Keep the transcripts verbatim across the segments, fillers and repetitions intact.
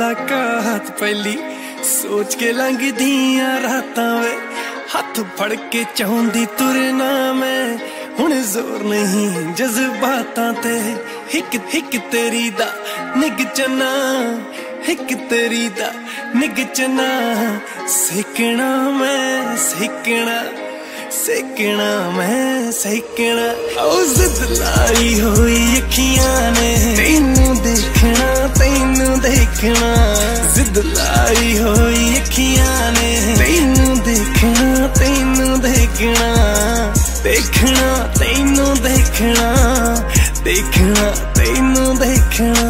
मुलाकात पहली सोच के लंघदियां रातां वे हथ फड़ के चाहुंदी तुरना मैं हुण जोर नहीं जज्बातां ते हिक हिक तेरी दा निग चना हिक तेरी दा निग चना सेकना मैं सेकना सेकना मैं सेकना ओ जिद लाई हुई अखियां ने तैनू देखना तैनू देखना जिद लाई हुई अखियां ने तैनू देखना तैनू देखना देखना तैनू देखना देखना तैनू देखना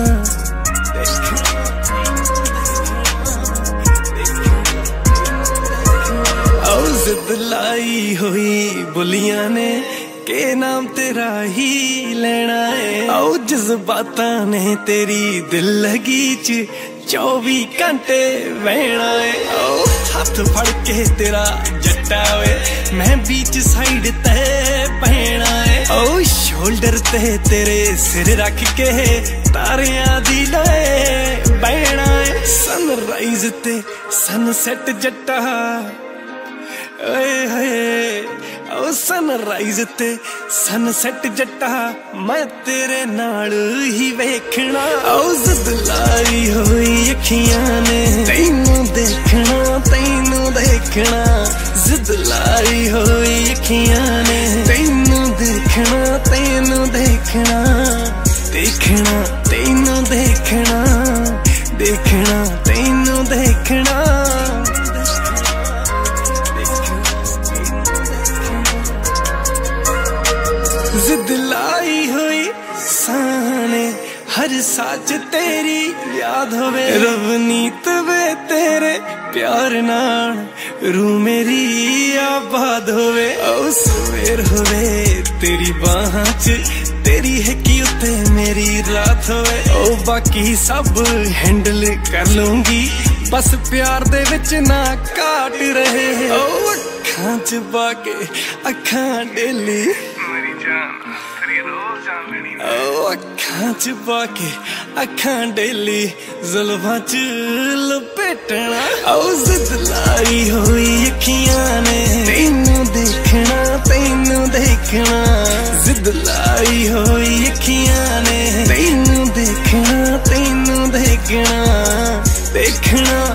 जिद लाई हुई बुलियां ने के नाम तेरा ही लेना है आओ जज्बातां ने तेरी दिल लगी च चौबी घंटे बहना है आओ हाथ फड़ के तेरा जट्टा वे मैं बीच साइड ते बहना है आओ शोल्डर ते तेरे सिर रख के तारियां दी लाए बहना है सनराइज ते सनसेट जट्टा ओ सनराइज ते सनसेट जट्टा मैं तेरे नाल ही वेखना ओ जिद लाई हुई अखियां ने तैनू देखना तैनू देखना जिद लाई हुई अखियां ने तैनू देखना तैनू देखना देखना तैनू देखना देखना तैनू देखना जिद लाई हुई साने हर साच तेरी याद होवे रवनीत वे तेरे प्यार नाल रू मेरी आबाद होवे ओ सवेर होवे तेरी बाहां च तेरी है कि उत्ते मेरी रात होवे ओ बाकी सब हैंडल कर लूंगी बस प्यार दे विच ना काट रहे ओ अखां च बाके अखां डेली अखां च पाके अखां डेली जुल्फां च लपेटना ओ जिद लाई हुई अखियां ने तैनू देखना तैनू देखना जिद लाई हुई अखियां ने तैनू देखना तैनू देखना देखना